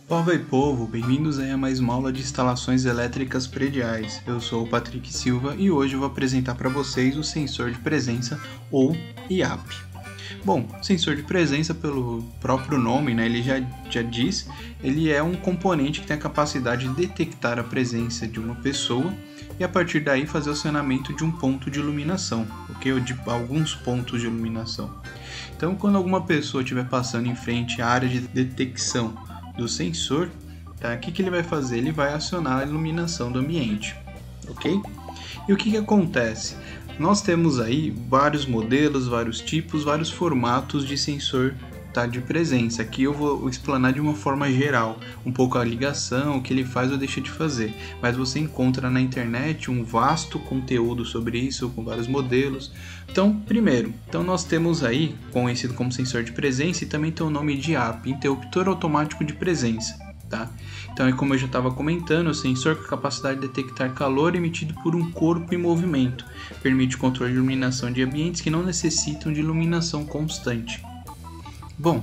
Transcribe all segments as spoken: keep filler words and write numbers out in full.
Povo e povo, bem-vindos aí a mais uma aula de instalações elétricas prediais. Eu sou o Patrick Silva e hoje eu vou apresentar para vocês o sensor de presença ou I A P. Bom, sensor de presença, pelo próprio nome, né, ele já, já diz, ele é um componente que tem a capacidade de detectar a presença de uma pessoa e a partir daí fazer o acionamento de um ponto de iluminação, ok? Ou de alguns pontos de iluminação. Então, quando alguma pessoa estiver passando em frente à área de detecção do sensor, tá? O que, que ele vai fazer? Ele vai acionar a iluminação do ambiente, ok? E o que, que acontece? Nós temos aí vários modelos, vários tipos, vários formatos de sensor, tá, de presença. Aqui eu vou explanar de uma forma geral, um pouco a ligação, o que ele faz ou deixa de fazer. Mas você encontra na internet um vasto conteúdo sobre isso, com vários modelos. Então, primeiro, então nós temos aí, conhecido como sensor de presença, e também tem o nome de I A P, interruptor automático de presença. Tá? Então, é como eu já estava comentando, o sensor com a capacidade de detectar calor emitido por um corpo em movimento, permite o controle de iluminação de ambientes que não necessitam de iluminação constante. Bom,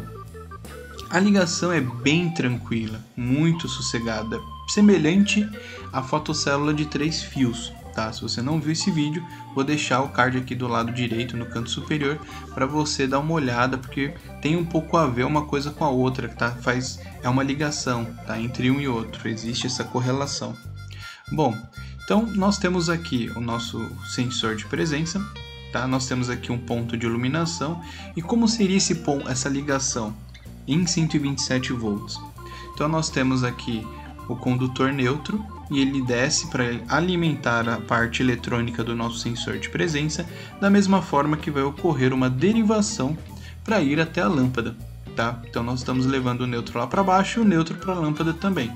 a ligação é bem tranquila, muito sossegada, semelhante à fotocélula de três fios. Tá? Se você não viu esse vídeo, vou deixar o card aqui do lado direito, no canto superior, para você dar uma olhada, porque tem um pouco a ver uma coisa com a outra, tá? Faz, é uma ligação, tá? Entre um e outro, existe essa correlação. Bom, então nós temos aqui o nosso sensor de presença, tá? Nós temos aqui um ponto de iluminação, e como seria esse ponto, essa ligação em cento e vinte e sete volts? Então nós temos aqui o condutor neutro, e ele desce para alimentar a parte eletrônica do nosso sensor de presença, da mesma forma que vai ocorrer uma derivação para ir até a lâmpada, tá? Então nós estamos levando o neutro lá para baixo e o neutro para a lâmpada também.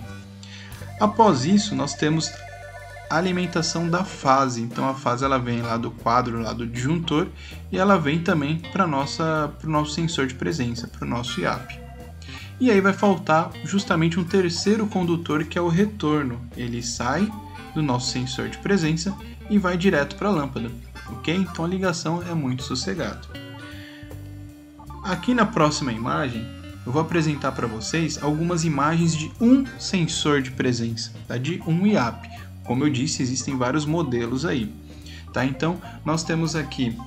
Após isso, nós temos a alimentação da fase. Então a fase ela vem lá do quadro, lá do disjuntor, e ela vem também para nossa, para o nosso sensor de presença, para o nosso I A P. E aí vai faltar justamente um terceiro condutor, que é o retorno. Ele sai do nosso sensor de presença e vai direto para a lâmpada, ok? Então a ligação é muito sossegada. Aqui na próxima imagem, eu vou apresentar para vocês algumas imagens de um sensor de presença, tá? De um I A P. Como eu disse, existem vários modelos aí, tá? Então nós temos aqui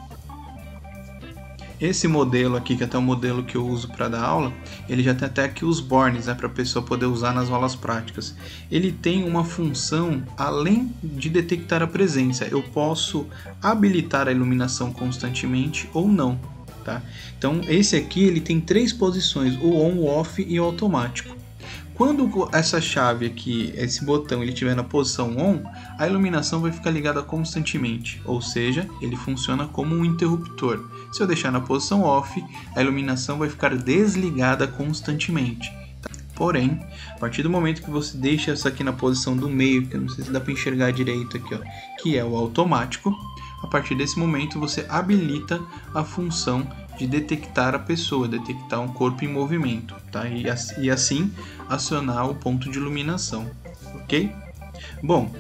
esse modelo aqui, que é até o modelo que eu uso para dar aula, ele já tem até aqui os bornes, né, para a pessoa poder usar nas aulas práticas. Ele tem uma função, além de detectar a presença, eu posso habilitar a iluminação constantemente ou não. Tá? Então esse aqui ele tem três posições, o on, o off e o automático. Quando essa chave aqui, esse botão, ele estiver na posição on, a iluminação vai ficar ligada constantemente, ou seja, ele funciona como um interruptor. Se eu deixar na posição off, a iluminação vai ficar desligada constantemente. Porém, a partir do momento que você deixa essa aqui na posição do meio, que eu não sei se dá para enxergar direito aqui, ó, que é o automático, a partir desse momento você habilita a função de detectar a pessoa, detectar um corpo em movimento, tá? E, e assim acionar o ponto de iluminação, ok? Bom,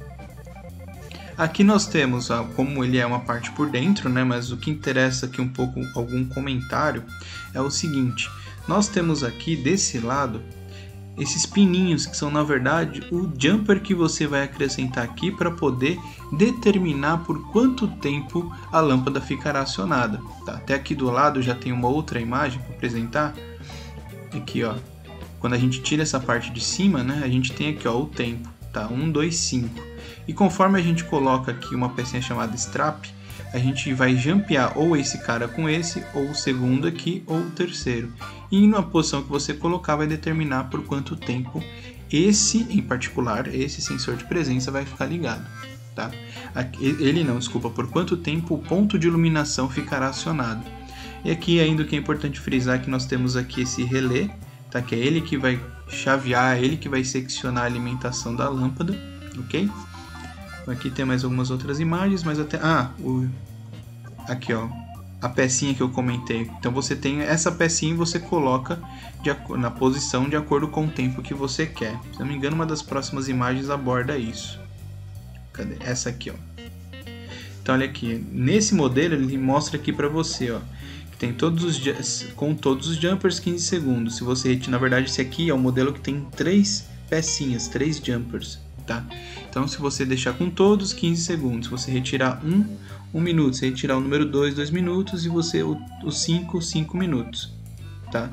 aqui nós temos, como ele é uma parte por dentro, né? Mas o que interessa aqui um pouco, algum comentário, é o seguinte: nós temos aqui desse lado esses pininhos que são na verdade o jumper que você vai acrescentar aqui para poder determinar por quanto tempo a lâmpada ficará acionada. Tá? Até aqui do lado já tem uma outra imagem para apresentar. Aqui, ó, quando a gente tira essa parte de cima, né, a gente tem aqui, ó, o tempo, tá? um, dois, cinco. E conforme a gente coloca aqui uma pecinha chamada strap, a gente vai jumpear ou esse cara com esse, ou o segundo aqui, ou o terceiro. E na posição que você colocar vai determinar por quanto tempo esse, em particular, esse sensor de presença vai ficar ligado. Tá? Ele não, desculpa, por quanto tempo o ponto de iluminação ficará acionado. E aqui ainda o que é importante frisar é que nós temos aqui esse relé, tá? Que é ele que vai chavear, ele que vai seccionar a alimentação da lâmpada, ok? Aqui tem mais algumas outras imagens, mas até... Ah, o... aqui, ó, a pecinha que eu comentei. Então você tem essa pecinha e você coloca de ac... na posição de acordo com o tempo que você quer. Se não me engano, uma das próximas imagens aborda isso. Cadê? Essa aqui, ó. Então olha aqui, nesse modelo ele mostra aqui para você, ó, tem todos os com todos os jumpers quinze segundos. Se você retirar, na verdade esse aqui é o modelo que tem três pecinhas, três jumpers, tá? Então se você deixar com todos quinze segundos, se você retirar um, um minuto, se retirar o número dois, dois minutos e você o, o cinco, cinco minutos, tá?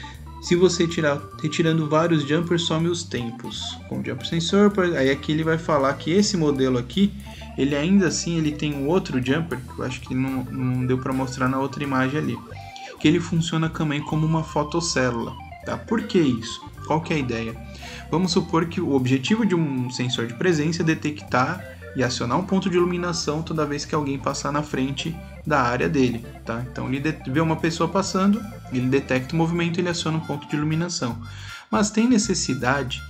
Se você tirar, retirando vários jumpers, some os tempos. Com o jumper sensor, aí aqui ele vai falar que esse modelo aqui, ele ainda assim ele tem um outro jumper, que eu acho que não, não deu para mostrar na outra imagem ali, que ele funciona também como uma fotocélula, tá? Por que isso? Qual que é a ideia? Vamos supor que o objetivo de um sensor de presença é detectar e acionar um ponto de iluminação toda vez que alguém passar na frente da área dele, tá? Então ele vê uma pessoa passando, ele detecta o movimento e ele aciona um ponto de iluminação. Mas tem necessidade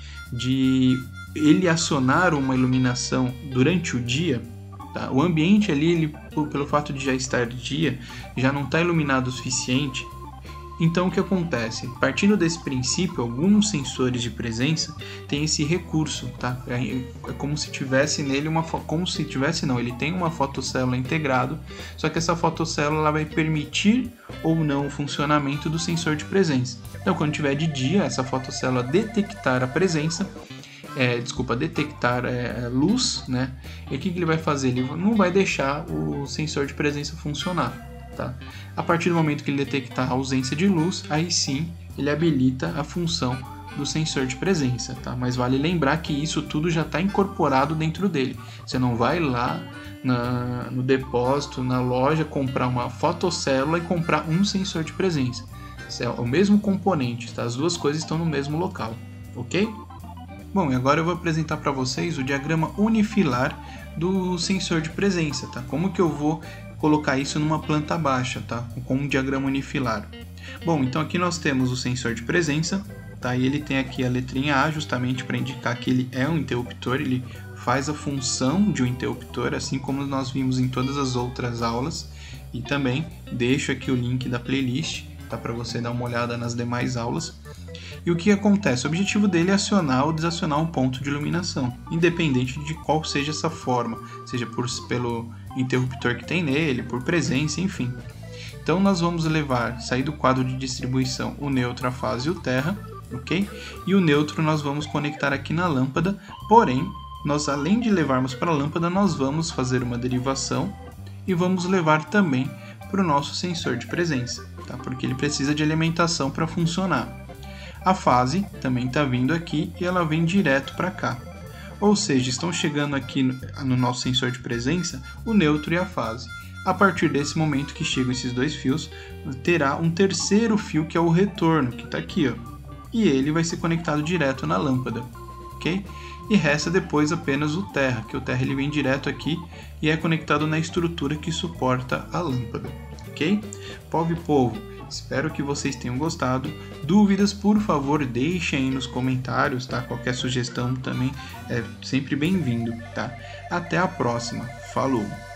de ele acionar uma iluminação durante o dia, tá? O ambiente ali, ele, pelo fato de já estar dia, já não está iluminado o suficiente. Então o que acontece? Partindo desse princípio, alguns sensores de presença têm esse recurso, tá? É como se tivesse nele uma como se tivesse não, ele tem uma fotocélula integrado, só que essa fotocélula vai permitir ou não o funcionamento do sensor de presença. Então quando tiver de dia, essa fotocélula detectar a presença, é, desculpa, detectar é, luz, né? E o que, que ele vai fazer? Ele não vai deixar o sensor de presença funcionar. Tá? A partir do momento que ele detectar a ausência de luz, aí sim ele habilita a função do sensor de presença, tá? Mas vale lembrar que isso tudo já está incorporado dentro dele. Você não vai lá na, no depósito, na loja, comprar uma fotocélula e comprar um sensor de presença. Isso é o mesmo componente, tá? As duas coisas estão no mesmo local, ok? Bom, e agora eu vou apresentar para vocês o diagrama unifilar do sensor de presença, tá? Como que eu vou colocar isso numa planta baixa, tá? Com um diagrama unifilar. Bom, então aqui nós temos o sensor de presença, tá? E ele tem aqui a letrinha A justamente para indicar que ele é um interruptor, ele faz a função de um interruptor, assim como nós vimos em todas as outras aulas. E também deixo aqui o link da playlist, tá? Para você dar uma olhada nas demais aulas. E o que acontece? O objetivo dele é acionar ou desacionar um ponto de iluminação, independente de qual seja essa forma, seja por, pelo interruptor que tem nele, por presença, enfim. Então nós vamos levar, sair do quadro de distribuição, o neutro, a fase e o terra, ok? E o neutro nós vamos conectar aqui na lâmpada, porém, nós além de levarmos para a lâmpada, nós vamos fazer uma derivação e vamos levar também para o nosso sensor de presença, tá? Porque ele precisa de alimentação para funcionar. A fase também está vindo aqui e ela vem direto para cá. Ou seja, estão chegando aqui no, no nosso sensor de presença o neutro e a fase. A partir desse momento que chegam esses dois fios, terá um terceiro fio que é o retorno, que está aqui, ó. E ele vai ser conectado direto na lâmpada, ok? E resta depois apenas o terra, que o terra ele vem direto aqui e é conectado na estrutura que suporta a lâmpada, ok? Povo e povo, espero que vocês tenham gostado. Dúvidas, por favor, deixem aí nos comentários, tá? Qualquer sugestão também é sempre bem-vindo, tá? Até a próxima. Falou!